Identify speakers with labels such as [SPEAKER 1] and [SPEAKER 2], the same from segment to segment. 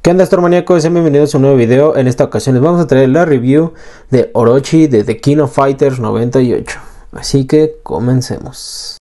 [SPEAKER 1] ¿Qué onda, astromaníacos? Sean bienvenidos a un nuevo video. En esta ocasión les vamos a traer la review de Orochi de The King of Fighters 98. Así que comencemos.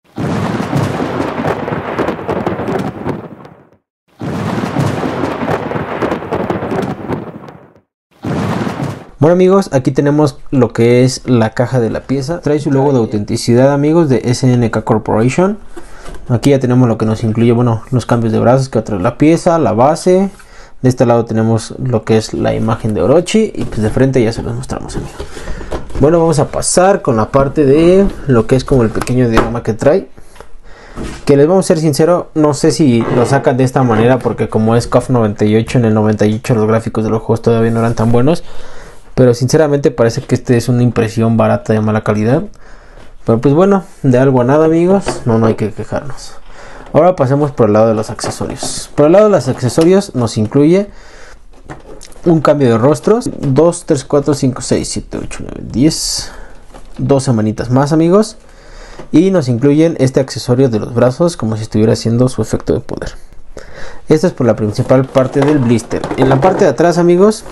[SPEAKER 1] Bueno amigos, aquí tenemos lo que es la caja de la pieza. Trae su logo de autenticidad, amigos, de SNK Corporation. Aquí ya tenemos lo que nos incluye, bueno, los cambios de brazos que trae la pieza, la base. De este lado tenemos lo que es la imagen de Orochi y pues de frente ya se los mostramos, amigos. Bueno, vamos a pasar con la parte de lo que es como el pequeño diagrama que trae. Que les vamos a ser sincero, no sé si lo sacan de esta manera porque como es KOF 98, en el 98 los gráficos de los juegos todavía no eran tan buenos. Pero sinceramente parece que este es una impresión barata de mala calidad. Pero pues bueno, de algo a nada, amigos, no hay que quejarnos. Ahora pasemos por el lado de los accesorios. Por el lado de los accesorios nos incluye un cambio de rostros. 2, 3, 4, 5, 6, 7, 8, 9, 10. 12 manitas más, amigos. Y nos incluyen este accesorio de los brazos como si estuviera haciendo su efecto de poder. Esta es por la principal parte del blister. En la parte de atrás, amigos,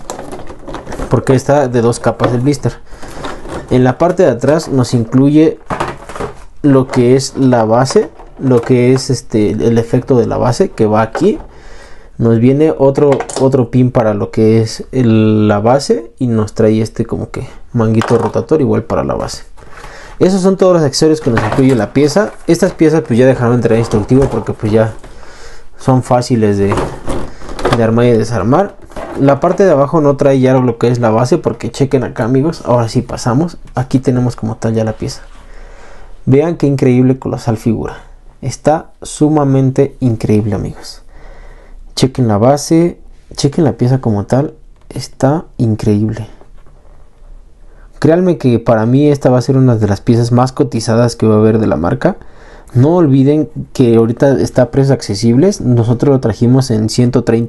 [SPEAKER 1] porque está de dos capas del blister. En la parte de atrás nos incluye lo que es la base. Lo que es el efecto de la base que va aquí. Nos viene otro pin para lo que es la base. Y nos trae como que manguito rotatorio igual para la base. Esos son todos los accesorios que nos incluye la pieza. Estas piezas pues ya dejaron de traer instructivo porque pues ya son fáciles de armar y desarmar. La parte de abajo no trae ya lo que es la base porque chequen acá, amigos. Ahora sí pasamos. Aquí tenemos como tal ya la pieza. Vean qué increíble colosal figura. Está sumamente increíble, amigos. Chequen la base, chequen la pieza como tal. Está increíble. Créanme que para mí esta va a ser una de las piezas más cotizadas que va a haber de la marca. No olviden que ahorita está a precios accesibles. Nosotros lo trajimos en $130,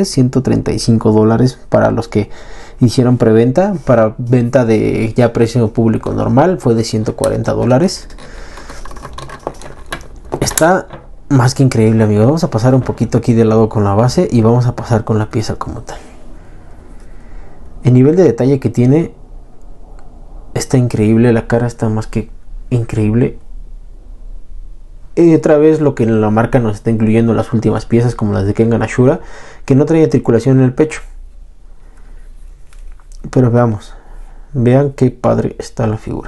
[SPEAKER 1] $135 para los que hicieron preventa. Para venta de ya precio público normal fue de $140. Está más que increíble, amigos. Vamos a pasar un poquito aquí de lado con la base y vamos a pasar con la pieza como tal. El nivel de detalle que tiene está increíble. La cara está más que increíble. Y otra vez lo que la marca nos está incluyendo en las últimas piezas, como las de Kengan Ashura, que no trae articulación en el pecho. Pero vean qué padre está la figura.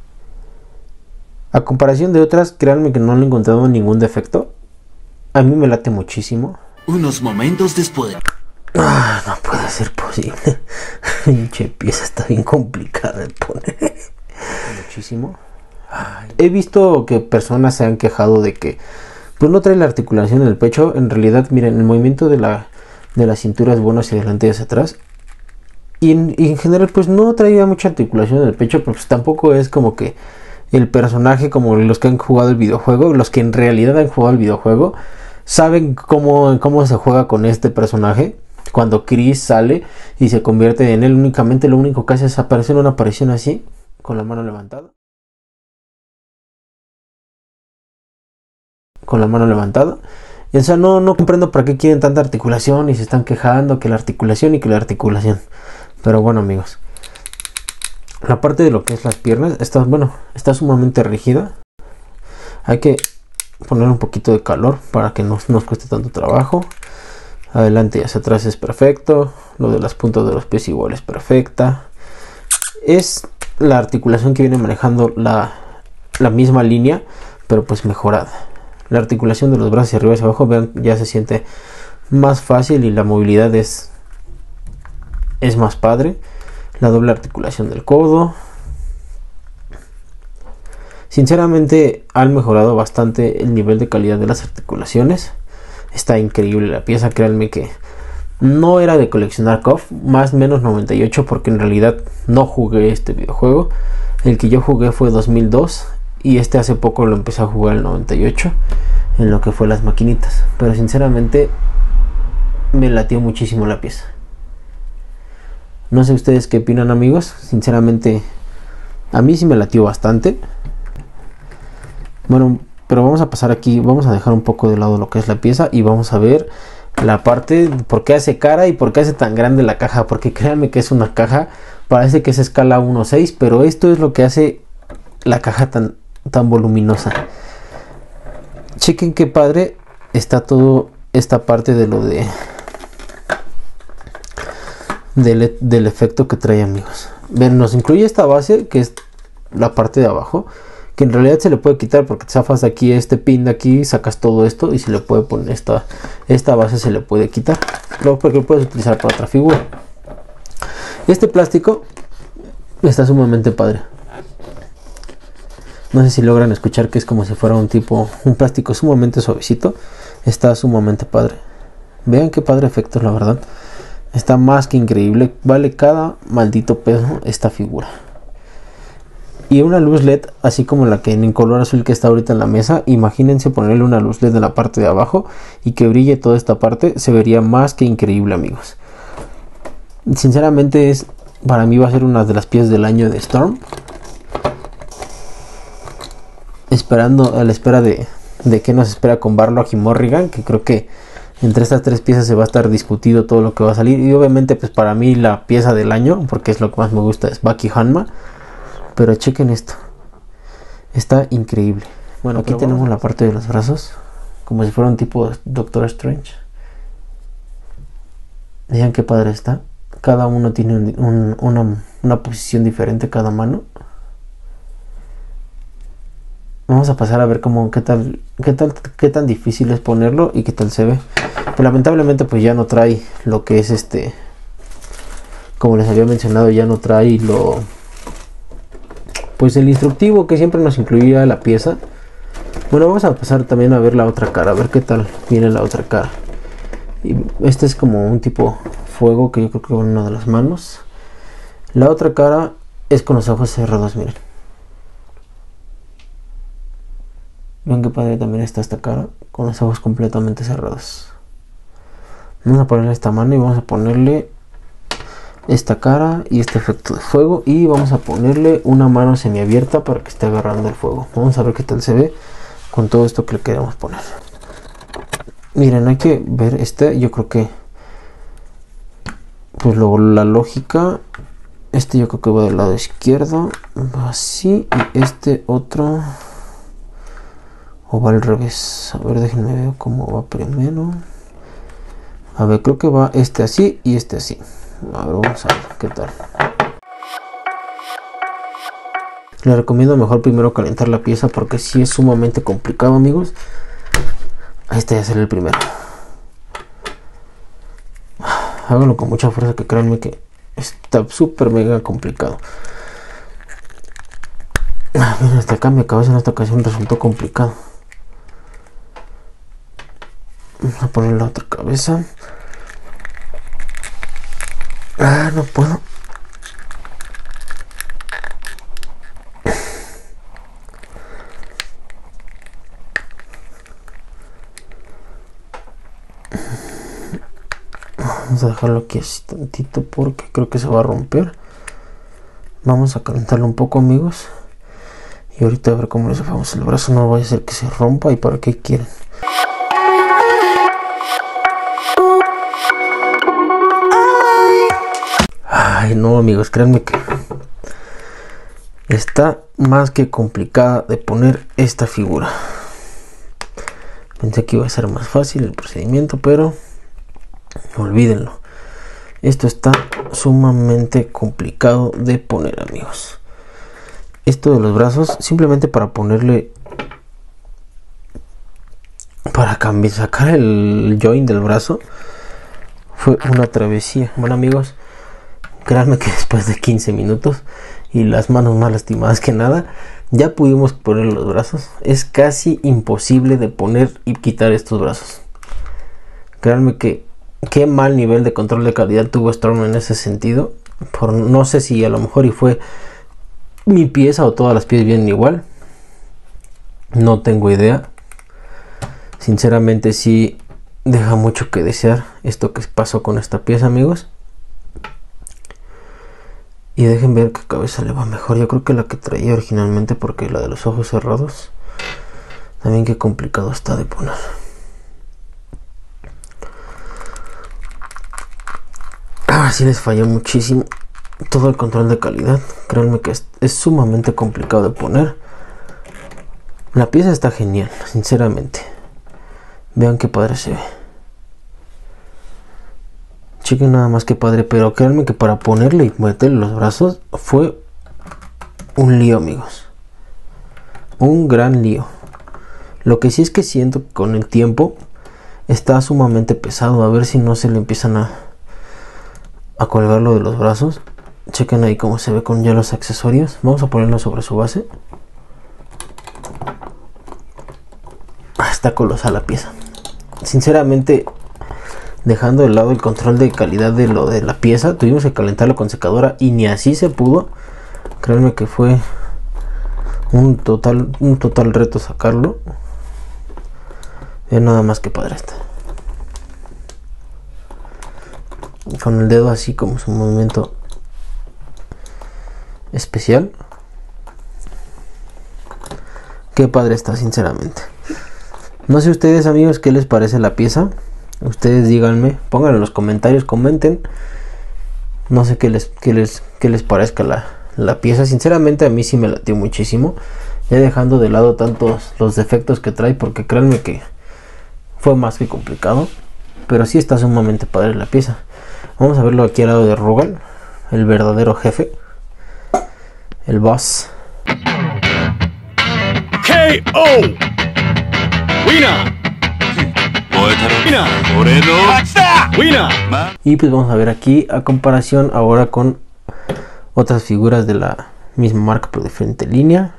[SPEAKER 1] A comparación de otras, créanme que no le he encontrado ningún defecto. A mí me late muchísimo.
[SPEAKER 2] Unos momentos después.
[SPEAKER 1] No puede ser posible. Pinche pieza está bien complicada de poner. Muchísimo. He visto que personas se han quejado de que pues no trae la articulación en el pecho. En realidad, miren, el movimiento de la cintura es bueno hacia adelante y hacia atrás. Y en general pues no traía mucha articulación en el pecho, pero pues tampoco es como que el personaje como los que han jugado el videojuego, los que en realidad han jugado el videojuego, saben cómo se juega con este personaje. Cuando Chris sale y se convierte en él, únicamente lo único que hace es aparecer una aparición así, con la mano levantada. Con la mano levantada. Y, o sea, no comprendo para qué quieren tanta articulación y se están quejando que la articulación y que la articulación. Pero bueno, amigos, la parte de lo que es las piernas está sumamente rígida. Hay que poner un poquito de calor para que no nos cueste tanto trabajo. Adelante y hacia atrás es perfecto. Lo de las puntas de los pies igual es perfecta. Es la articulación que viene manejando la misma línea, pero pues mejorada. La articulación de los brazos hacia arriba y hacia abajo, vean, ya se siente más fácil y la movilidad es más padre. La doble articulación del codo. Sinceramente han mejorado bastante el nivel de calidad de las articulaciones. Está increíble la pieza, créanme que no era de coleccionar KOF, más o menos 98, porque en realidad no jugué este videojuego. El que yo jugué fue 2002 y hace poco lo empecé a jugar el 98 en lo que fue las maquinitas. Pero sinceramente me latió muchísimo la pieza. No sé ustedes qué opinan, amigos. Sinceramente a mí sí me latió bastante. Bueno, pero vamos a pasar aquí, vamos a dejar un poco de lado lo que es la pieza y vamos a ver la parte, por qué hace cara y por qué hace tan grande la caja, porque créanme que es una caja, parece que es escala 1.6, pero esto es lo que hace la caja tan voluminosa. Chequen qué padre está todo esta parte de lo del efecto que trae, amigos. Ven, nos incluye esta base que es la parte de abajo, que en realidad se le puede quitar porque te zafas de aquí este pin de aquí, sacas todo esto y se le puede poner esta base, se le puede quitar, luego porque lo puedes utilizar para otra figura. Este plástico está sumamente padre. No sé si logran escuchar que es como si fuera un plástico sumamente suavecito. Está sumamente padre. Vean qué padre efecto, la verdad. Está más que increíble. Vale cada maldito peso esta figura. Y una luz LED, así como la que en color azul que está ahorita en la mesa. Imagínense ponerle una luz LED en la parte de abajo y que brille toda esta parte. Se vería más que increíble, amigos. Sinceramente para mí va a ser una de las piezas del año de Storm. A la espera de qué nos espera con Barlock y Morrigan, que creo que entre estas tres piezas se va a estar discutido todo lo que va a salir. Y obviamente pues para mí la pieza del año, porque es lo que más me gusta, es Bucky Hanma. Pero chequen esto, está increíble. Bueno, aquí tenemos la parte de los brazos, como si fuera un tipo Doctor Strange. Vean qué padre está. Cada uno tiene una posición diferente, cada mano. Vamos a pasar a ver qué tan difícil es ponerlo y qué tal se ve. Pero lamentablemente pues ya no trae lo que es como les había mencionado, ya no trae pues el instructivo que siempre nos incluía la pieza. Bueno, vamos a pasar también a ver la otra cara, a ver qué tal viene la otra cara. Y este es como un tipo fuego que yo creo que va en una de las manos. La otra cara es con los ojos cerrados, miren. Vean qué padre también está esta cara con los ojos completamente cerrados. Vamos a ponerle esta mano y vamos a ponerle esta cara y este efecto de fuego, y vamos a ponerle una mano semiabierta para que esté agarrando el fuego. Vamos a ver qué tal se ve con todo esto que le queremos poner. Miren, hay que ver yo creo que pues luego la lógica, yo creo que va del lado izquierdo, va así, y otro o va al revés. A ver, déjenme ver cómo va primero. A ver, creo que va así y así. A ver, vamos a ver qué tal. Les recomiendo mejor primero calentar la pieza porque sí es sumamente complicado, amigos. Ya será el primero. Háganlo con mucha fuerza, que créanme que está súper mega complicado. Miren, hasta el cambio de cabeza en esta ocasión resultó complicado. Vamos a poner la otra cabeza. No puedo. Vamos a dejarlo aquí así tantito porque creo que se va a romper. Vamos a calentarlo un poco, amigos. Y ahorita a ver cómo les dejamos el brazo. No vaya a ser que se rompa. ¿Y para qué quieren? Ay, no, amigos, créanme que está más que complicada de poner esta figura. Pensé que iba a ser más fácil el procedimiento, pero olvídenlo. Esto está sumamente complicado de poner, amigos. Esto de los brazos, simplemente para ponerle, para sacar el joint del brazo, fue una travesía. Bueno, amigos, créanme que después de 15 minutos y las manos más lastimadas que nada, ya pudimos poner los brazos. Es casi imposible de poner y quitar estos brazos. Créanme que qué mal nivel de control de calidad tuvo Storm en ese sentido. No sé si a lo mejor y fue mi pieza o todas las piezas vienen igual. No tengo idea. Sinceramente sí deja mucho que desear esto que pasó con esta pieza, amigos. Y dejen ver qué cabeza le va mejor. Yo creo que la que traía originalmente, porque la de los ojos cerrados también qué complicado está de poner. sí les falló muchísimo todo el control de calidad. Créanme que es sumamente complicado de poner. La pieza está genial, sinceramente. Vean qué padre se ve. Chequen nada más que padre, pero créanme que para ponerle y meterle los brazos fue un lío, amigos. Un gran lío. Lo que sí es que siento que con el tiempo está sumamente pesado. A ver si no se le empiezan a colgar lo de los brazos. Chequen ahí cómo se ve con ya los accesorios. Vamos a ponerlo sobre su base. Está colosal la pieza. Sinceramente, dejando de lado el control de calidad de lo de la pieza, tuvimos que calentarlo con secadora y ni así se pudo. Créanme que fue un total reto sacarlo. Vean nada más que padre está. Con el dedo así como su movimiento especial. Qué padre está, sinceramente. No sé ustedes, amigos, qué les parece la pieza. Ustedes díganme, pónganlo en los comentarios, comenten. No sé qué les parezca la pieza. Sinceramente a mí sí me latió muchísimo. Ya dejando de lado tantos los defectos que trae, porque créanme que fue más que complicado. Pero sí está sumamente padre la pieza. Vamos a verlo aquí al lado de Rugal, el verdadero jefe, el boss.
[SPEAKER 3] KO. Winner.
[SPEAKER 1] Y pues vamos a ver aquí a comparación ahora con otras figuras de la misma marca pero de diferente línea.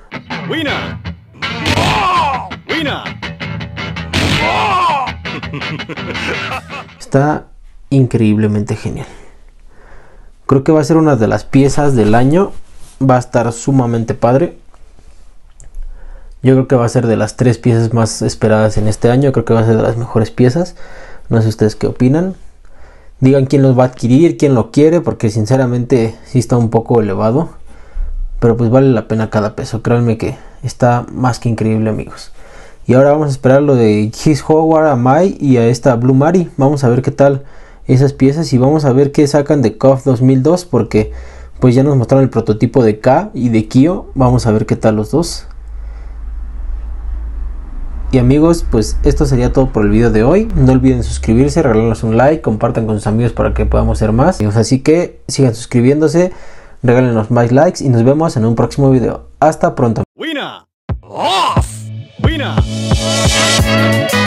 [SPEAKER 1] Está increíblemente genial. Creo que va a ser una de las piezas del año. Va a estar sumamente padre. Yo creo que va a ser de las 3 piezas más esperadas en este año. Creo que va a ser de las mejores piezas. No sé ustedes qué opinan. Digan quién los va a adquirir, quién lo quiere, porque sinceramente sí está un poco elevado. Pero pues vale la pena cada peso. Créanme que está más que increíble, amigos. Y ahora vamos a esperar lo de His Howard, a Mai y a esta Blue Mari. Vamos a ver qué tal esas piezas y vamos a ver qué sacan de KOF 2002. Porque pues ya nos mostraron el prototipo de K y de Kyo. Vamos a ver qué tal los dos. Y amigos, pues esto sería todo por el video de hoy. No olviden suscribirse, regalarnos un like, compartan con sus amigos para que podamos ser más. Así que sigan suscribiéndose, regálenos más likes y nos vemos en un próximo video. Hasta pronto.
[SPEAKER 3] Winner. Off. Winner.